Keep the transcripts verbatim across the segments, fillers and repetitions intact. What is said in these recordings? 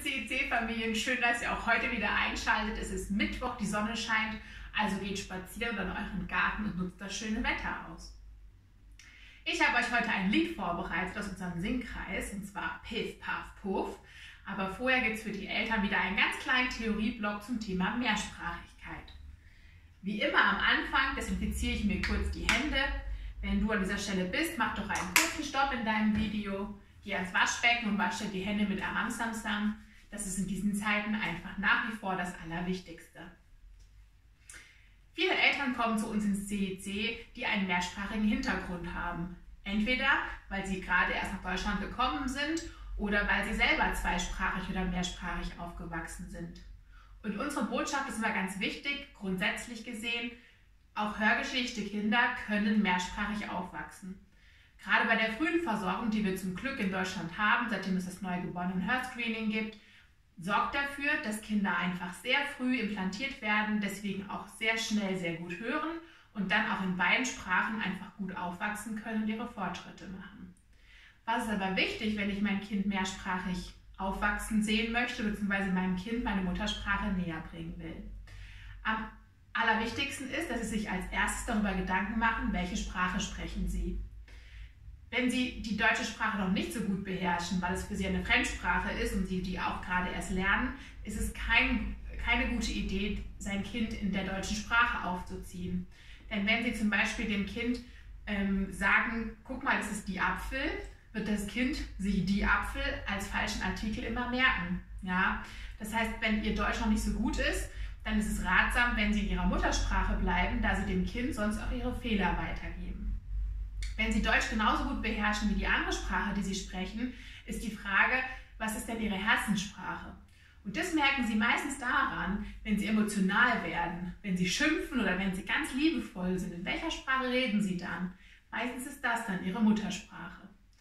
C E C-Familien, schön, dass ihr auch heute wieder einschaltet. Es ist Mittwoch, die Sonne scheint, also geht spazieren in euren Garten und nutzt das schöne Wetter aus. Ich habe euch heute ein Lied vorbereitet aus unserem Singkreis, und zwar Piff, Puff, Puff. Aber vorher gibt es für die Eltern wieder einen ganz kleinen Theorieblock zum Thema Mehrsprachigkeit. Wie immer am Anfang desinfiziere ich mir kurz die Hände. Wenn du an dieser Stelle bist, mach doch einen kurzen Stopp in deinem Video. Geh ans Waschbecken und wasche die Hände mit Aram Samsam. Das ist in diesen Zeiten einfach nach wie vor das Allerwichtigste. Viele Eltern kommen zu uns ins C E C, die einen mehrsprachigen Hintergrund haben. Entweder, weil sie gerade erst nach Deutschland gekommen sind oder weil sie selber zweisprachig oder mehrsprachig aufgewachsen sind. Und unsere Botschaft ist immer ganz wichtig, grundsätzlich gesehen, auch hörgeschädigte Kinder können mehrsprachig aufwachsen. Gerade bei der frühen Versorgung, die wir zum Glück in Deutschland haben, seitdem es das Neugeborenen-Hörscreening gibt, sorgt dafür, dass Kinder einfach sehr früh implantiert werden, deswegen auch sehr schnell sehr gut hören und dann auch in beiden Sprachen einfach gut aufwachsen können und ihre Fortschritte machen. Was ist aber wichtig, wenn ich mein Kind mehrsprachig aufwachsen sehen möchte, beziehungsweise meinem Kind meine Muttersprache näher bringen will? Am allerwichtigsten ist, dass sie sich als erstes darüber Gedanken machen, welche Sprache sprechen sie. Wenn Sie die deutsche Sprache noch nicht so gut beherrschen, weil es für Sie eine Fremdsprache ist und Sie die auch gerade erst lernen, ist es kein, keine gute Idee, sein Kind in der deutschen Sprache aufzuziehen. Denn wenn Sie zum Beispiel dem Kind ähm, sagen, guck mal, das ist die Apfel, wird das Kind sich die Apfel als falschen Artikel immer merken. Ja? Das heißt, wenn Ihr Deutsch noch nicht so gut ist, dann ist es ratsam, wenn Sie in Ihrer Muttersprache bleiben, da Sie dem Kind sonst auch Ihre Fehler weitergeben. Wenn Sie Deutsch genauso gut beherrschen wie die andere Sprache, die Sie sprechen, ist die Frage, was ist denn Ihre Herzenssprache? Und das merken Sie meistens daran, wenn Sie emotional werden, wenn Sie schimpfen oder wenn Sie ganz liebevoll sind. In welcher Sprache reden Sie dann? Meistens ist das dann Ihre Muttersprache.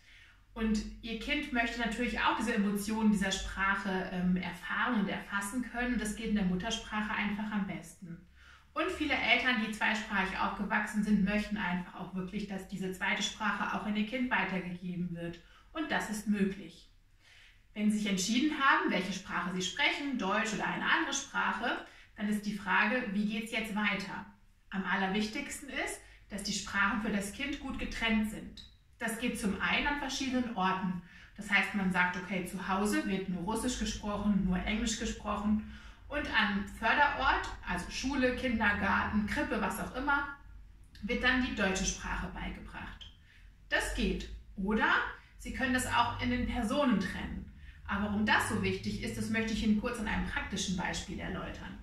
Und Ihr Kind möchte natürlich auch diese Emotionen dieser Sprache ähm, erfahren und erfassen können. Und das geht in der Muttersprache einfach am besten. Und viele Eltern, die zweisprachig aufgewachsen sind, möchten einfach auch wirklich, dass diese zweite Sprache auch in ihr Kind weitergegeben wird. Und das ist möglich. Wenn Sie sich entschieden haben, welche Sprache Sie sprechen, Deutsch oder eine andere Sprache, dann ist die Frage, wie geht es jetzt weiter? Am allerwichtigsten ist, dass die Sprachen für das Kind gut getrennt sind. Das geht zum einen an verschiedenen Orten. Das heißt, man sagt, okay, zu Hause wird nur Russisch gesprochen, nur Englisch gesprochen. Und am Förderort, also Schule, Kindergarten, Krippe, was auch immer, wird dann die deutsche Sprache beigebracht. Das geht. Oder Sie können das auch in den Personen trennen. Aber warum das so wichtig ist, das möchte ich Ihnen kurz an einem praktischen Beispiel erläutern.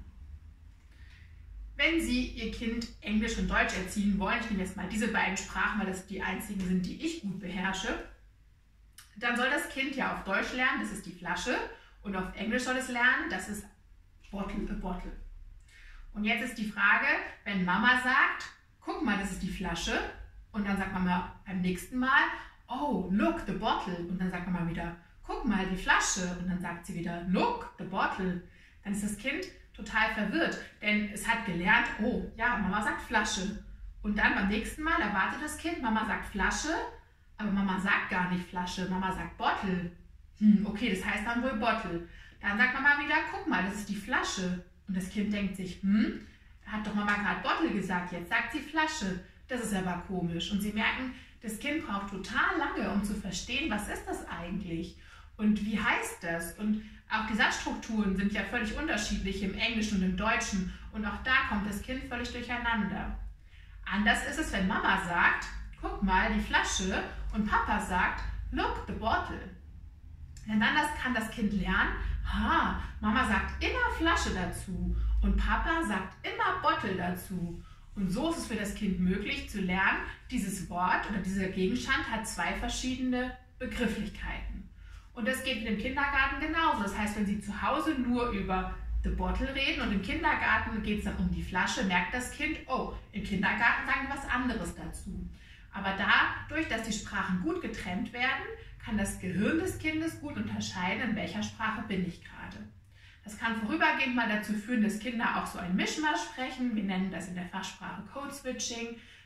Wenn Sie Ihr Kind Englisch und Deutsch erziehen wollen, ich nehme jetzt mal diese beiden Sprachen, weil das die einzigen sind, die ich gut beherrsche, dann soll das Kind ja auf Deutsch lernen, das ist die Flasche, und auf Englisch soll es lernen, das ist Bottle, a bottle. Und jetzt ist die Frage, wenn Mama sagt, guck mal, das ist die Flasche, und dann sagt Mama beim nächsten Mal, oh, look, the bottle, und dann sagt Mama wieder, guck mal, die Flasche, und dann sagt sie wieder, look, the bottle, dann ist das Kind total verwirrt, denn es hat gelernt, oh, ja, Mama sagt Flasche, und dann beim nächsten Mal erwartet das Kind, Mama sagt Flasche, aber Mama sagt gar nicht Flasche, Mama sagt Bottle. Hm, okay, das heißt dann wohl Bottle. Dann sagt Mama wieder, guck mal, das ist die Flasche. Und das Kind denkt sich, hm, hat doch Mama gerade Bottle gesagt, jetzt sagt sie Flasche. Das ist aber komisch. Und Sie merken, das Kind braucht total lange, um zu verstehen, was ist das eigentlich? Und wie heißt das? Und auch die Satzstrukturen sind ja völlig unterschiedlich im Englischen und im Deutschen. Und auch da kommt das Kind völlig durcheinander. Anders ist es, wenn Mama sagt, guck mal, die Flasche, und Papa sagt, look, the bottle. Denn dann das kann das Kind lernen, ha, Mama sagt immer Flasche dazu und Papa sagt immer Bottle dazu. Und so ist es für das Kind möglich zu lernen, dieses Wort oder dieser Gegenstand hat zwei verschiedene Begrifflichkeiten. Und das geht mit dem Kindergarten genauso. Das heißt, wenn Sie zu Hause nur über the bottle reden und im Kindergarten geht es dann um die Flasche, merkt das Kind, oh, im Kindergarten sagen wir was anderes dazu. Aber dadurch, dass die Sprachen gut getrennt werden, kann das Gehirn des Kindes gut unterscheiden, in welcher Sprache bin ich gerade. Das kann vorübergehend mal dazu führen, dass Kinder auch so ein Mischmasch sprechen. Wir nennen das in der Fachsprache Code Switching.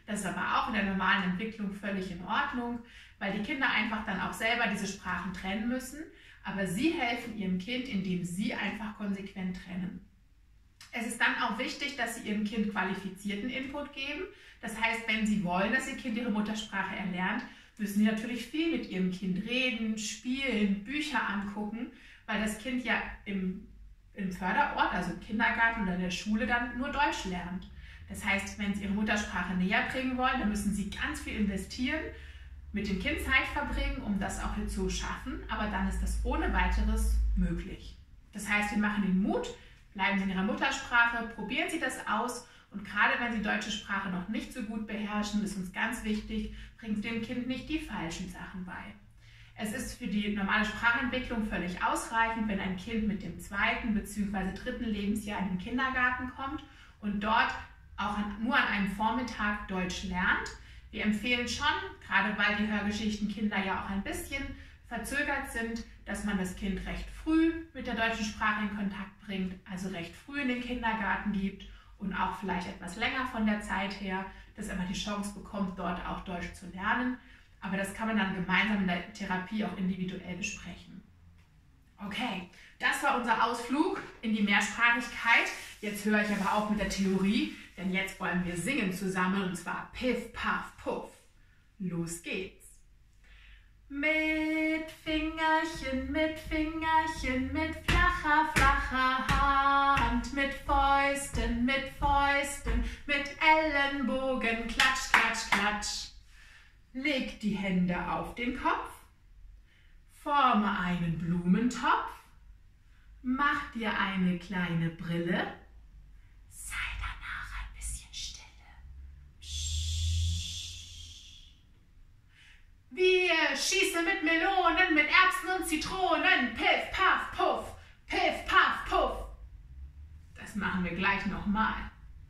Das ist aber auch in der normalen Entwicklung völlig in Ordnung, weil die Kinder einfach dann auch selber diese Sprachen trennen müssen. Aber Sie helfen Ihrem Kind, indem Sie einfach konsequent trennen. Es ist dann auch wichtig, dass Sie Ihrem Kind qualifizierten Input geben. Das heißt, wenn Sie wollen, dass Ihr Kind Ihre Muttersprache erlernt, müssen Sie natürlich viel mit Ihrem Kind reden, spielen, Bücher angucken, weil das Kind ja im, im Förderort, also im Kindergarten oder in der Schule, dann nur Deutsch lernt. Das heißt, wenn Sie Ihre Muttersprache näher bringen wollen, dann müssen Sie ganz viel investieren, mit dem Kind Zeit verbringen, um das auch zu schaffen, aber dann ist das ohne weiteres möglich. Das heißt, wir machen Ihnen Mut, bleiben Sie in Ihrer Muttersprache, probieren Sie das aus und gerade wenn Sie deutsche Sprache noch nicht so gut beherrschen, ist uns ganz wichtig, bringen Sie dem Kind nicht die falschen Sachen bei. Es ist für die normale Sprachentwicklung völlig ausreichend, wenn ein Kind mit dem zweiten bzw. dritten Lebensjahr in den Kindergarten kommt und dort auch nur an einem Vormittag Deutsch lernt. Wir empfehlen schon, gerade weil die Hörgeschichtenkinder ja auch ein bisschen verzögert sind, dass man das Kind recht früh mit der deutschen Sprache in Kontakt bringt, also recht früh in den Kindergarten gibt und auch vielleicht etwas länger von der Zeit her, dass er die Chance bekommt, dort auch Deutsch zu lernen. Aber das kann man dann gemeinsam in der Therapie auch individuell besprechen. Okay, das war unser Ausflug in die Mehrsprachigkeit. Jetzt höre ich aber auf mit der Theorie, denn jetzt wollen wir singen zusammen und zwar Piff, Paff, Puff. Los geht's! Mit Fingerchen, mit Fingerchen, mit flacher, flacher Hand, mit Fäusten, mit Fäusten, mit Ellenbogen, klatsch, klatsch, klatsch. Leg die Hände auf den Kopf, forme einen Blumentopf, mach dir eine kleine Brille, sei danach ein bisschen stille. Psst. Wir schießen mit Melonen, mit Erbsen und Zitronen, piff, paff, puff, piff, paff, puff. Das machen wir gleich nochmal.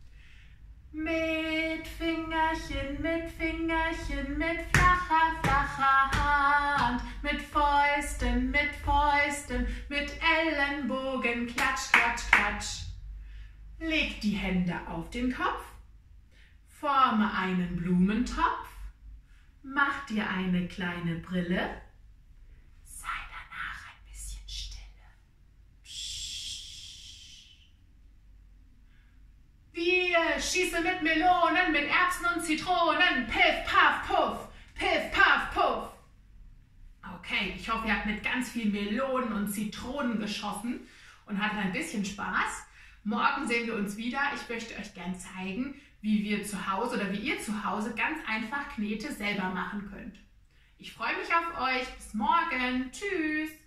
Mit Fingerchen, mit Fingerchen, mit flacher, flacher Hand, mit Fäusten, mit Fäusten, mit Ellenbogen, klatsch, klatsch, klatsch. Leg die Hände auf den Kopf, forme einen Blumentopf, mach dir eine kleine Brille, sei danach ein bisschen stille. Psst. Wir schießen mit Melonen, mit Erbsen und Zitronen, piff, paff, puff, piff, paff, puff. Okay, ich hoffe, ihr habt mit ganz viel Melonen und Zitronen geschossen und hattet ein bisschen Spaß. Morgen sehen wir uns wieder. Ich möchte euch gern zeigen, wie wir zu Hause oder wie ihr zu Hause ganz einfach Knete selber machen könnt. Ich freue mich auf euch. Bis morgen. Tschüss.